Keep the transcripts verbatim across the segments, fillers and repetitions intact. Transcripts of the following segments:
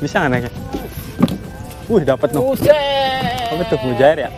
Bisa nggak naiknya? Wih, dapat noh. Apa tuh, mujair ya?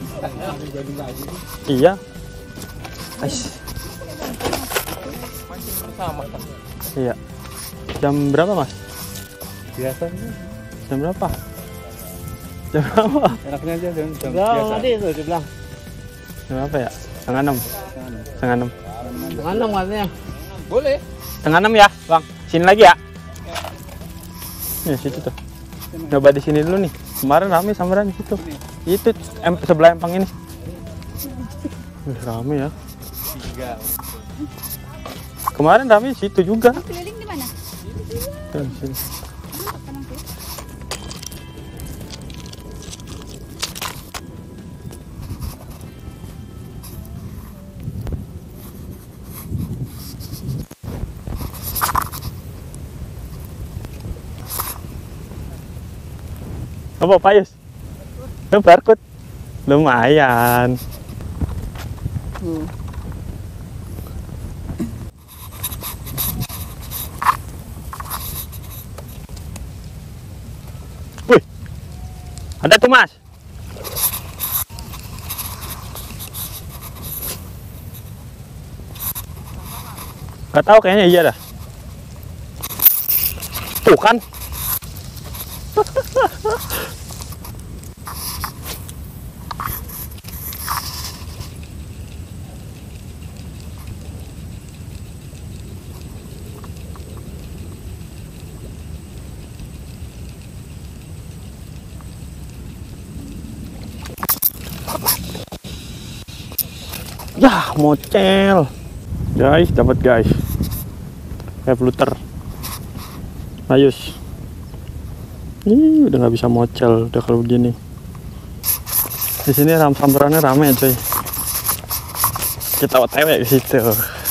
Iya. Ais. Mancing bersama kan? Iya. Jam berapa, Mas? Biasanya. Jam berapa? Jam berapa? Enaknya aja jam, jam Enggak, biasa. tadi itu dibilang. Jam berapa ya? Setengah enam. Setengah enam. Setengah enam katanya. Boleh. Setengah enam ya, Bang. Sini lagi ya. Ya, situ tuh. Coba di sini dulu nih. Kemarin rame sambaran di situ. Itu em, sebelah empang ini. Wih, rame ya. Tiga. Kemarin rame di situ juga. Keliling di mana? Tuh, di sini. Apa Pak Yus? Itu barcode. Lumayan. Hmm. Wih. Ada tuh, Mas. Gak tahu, kayaknya iya dah. Tuh kan. Ya, mocel. Guys, dapat guys. Kayak fluter. Ayus. Ih, udah nggak bisa mocel udah kalau begini. Di sini ram sambarannya rame coy. Kita O T W ke situ.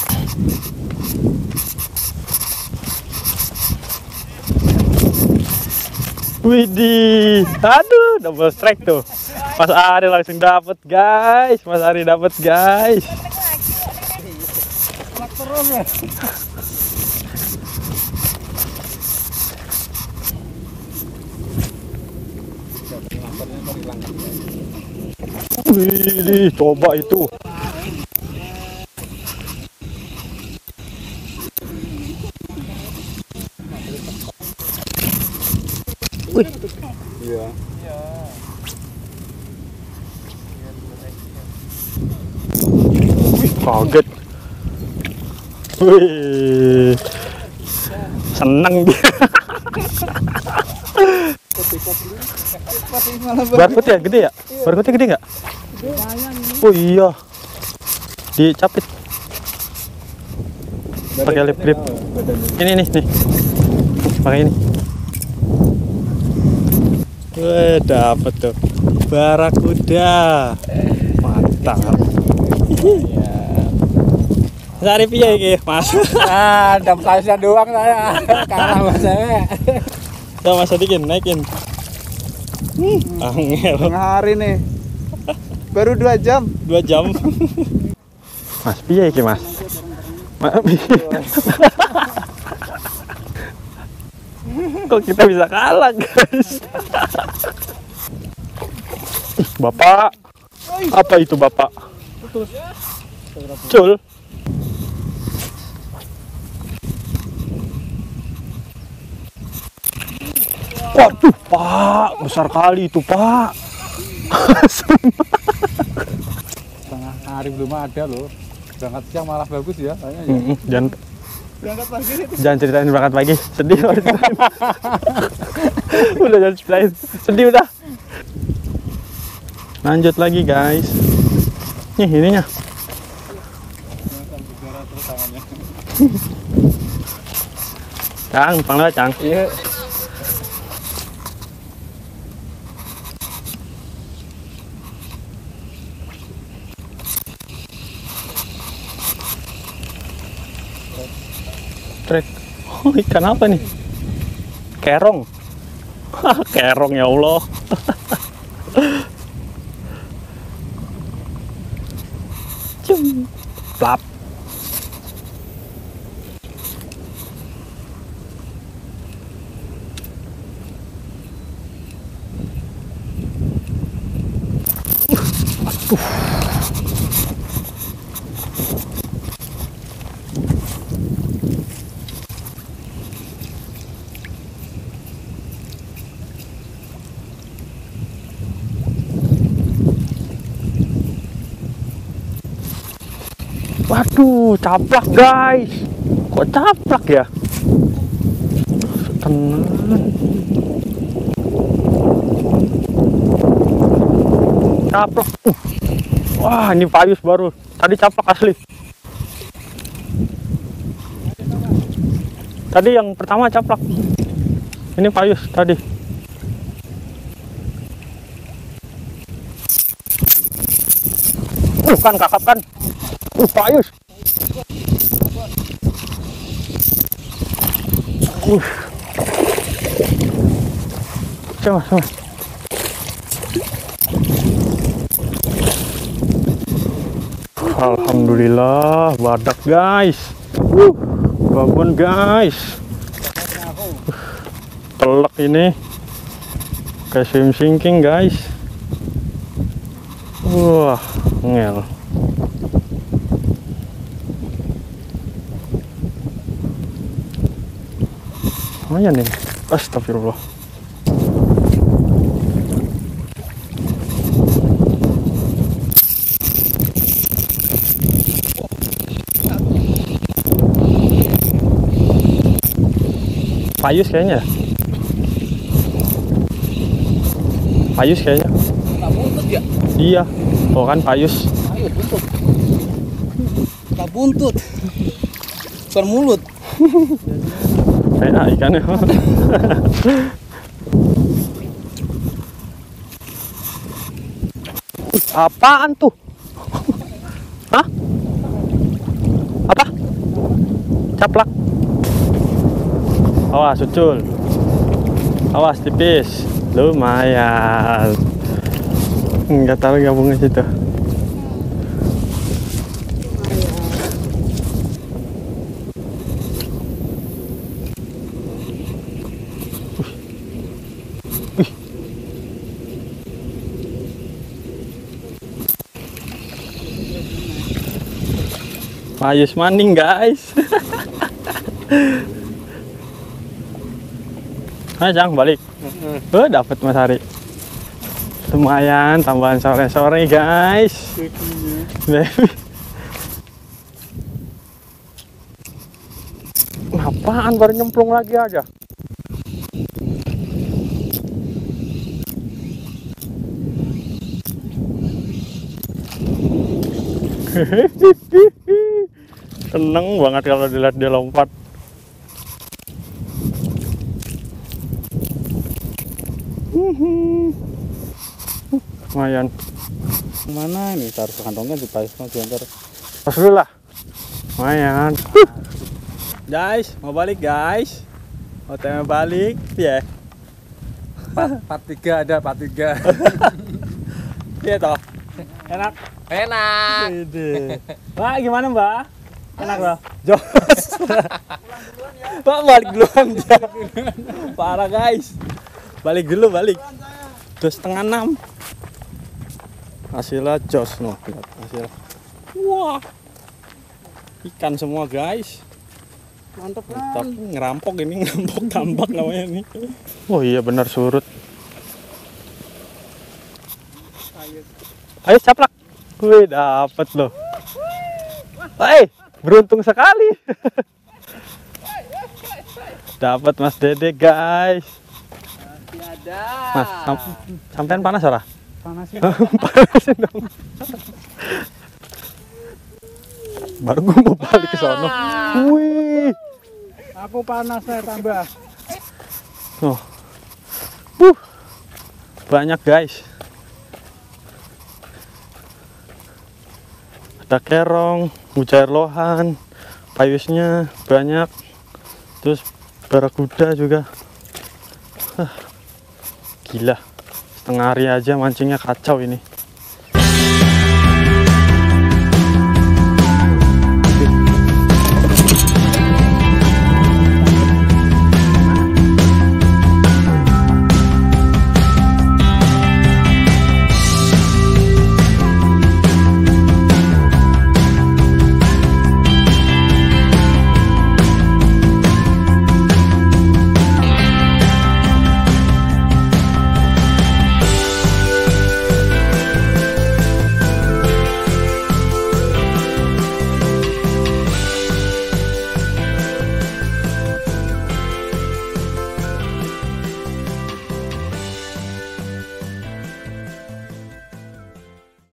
Widih, aduh, double strike tuh. Mas Ari langsung dapat guys, Mas Ari dapat guys. Wih, coba itu. Wih. Iya. Wih, kaget. Wih. Seneng dia. Barcode ya gede ya? Barcode gede nggak? Oh iya. Dicapit. Pakai lip grip. Ini nih nih. Pakai ini. Wih, dapet tuh. Barakuda. Mantap. Mas Ari piye iki, Mas? Ah, dapat saya doang saya. Kalah Mas saya. Coba Mas Adikin naikin. Nih, angel. Tengah hari nih. Baru dua jam. Dua jam. Mas piye iki, Mas? Mas kok kita bisa kalah, guys? Ih, Bapak. Apa itu, Bapak? Cul. Waduh, Pak, besar kali itu, Pak. Tengah hari belum ada loh. Berangkat siang malah bagus ya. Kayaknya ya. Mm-mm, jangan Berangkat pagi itu. jangan ceritain berangkat pagi, sedih kalau diceritain. Udah jangan ceritain, sedih udah. Lanjut lagi guys. Nih ininya. Cang, panggil Cang. Iya. Trek. Oh, ikan apa nih? Kerong. Kerong ya Allah. Cum. Plap. Waduh, caplak guys. Kok caplak ya? Tenang. Caplak. Uh. Wah, ini payus baru. Tadi caplak asli. Tadi yang pertama caplak. Ini payus tadi. Uh, kan kakap kan. Uh, payus. Uh. Coba, coba. Alhamdulillah, badak guys. Uh, babon guys. Uh, telek ini. Kayak swim sinking guys. Wah, ngel. Lumayan nih. Astagfirullah. Payus kayaknya. Payus kayaknya. Tak buntut ya? Iya. Oh kan payus. Ayo buntut. Tak buntut. Bukan mulut. Enak ikannya. Apaan tuh? Hah? Apa? Caplak. Awas ucul. Awas tipis. Lumayan. Enggak tahu gabungnya situ. Payus maning guys. Ayo Jang balik. Oh, dapat Mas Hari. Lumayan tambahan sore-sore guys. Baby. Apaan baru nyemplung lagi aja. Seneng banget kalau dilihat dia lompat. Lumayan. Mana ini taruh kantongnya di payus mau diantar. Pas dulu lah. Lumayan. Guys, mau balik guys. Mau tema balik, ya. Part, part tiga ada part tiga. Iya toh. Enak. Enak. Ide. Mbak, gimana Mbak? Enak loh. Jos. Pak balik duluan dia. Parah guys. Balik dulu balik. Dua setengah enam. Hasilnya jos no. Hasil. Wah. Ikan semua guys. Mantap Mantap. kan. Ngerampok ini ngerampok tambak namanya nih. Oh iya benar surut. Ayo caplak. Wih dapet loh. Hei, beruntung sekali. Dapat Mas Dede guys. Tiada. Mas, sam sampean panas ora? Panasin. Panasin dong. Baru gue mau balik ke sono. Wih. Aku panas saya tambah. Oh. Uh. Banyak guys. Ada kerong, mujair lohan, payusnya banyak. Terus barakuda juga. Huh. Gila. Setengah hari aja mancingnya kacau ini.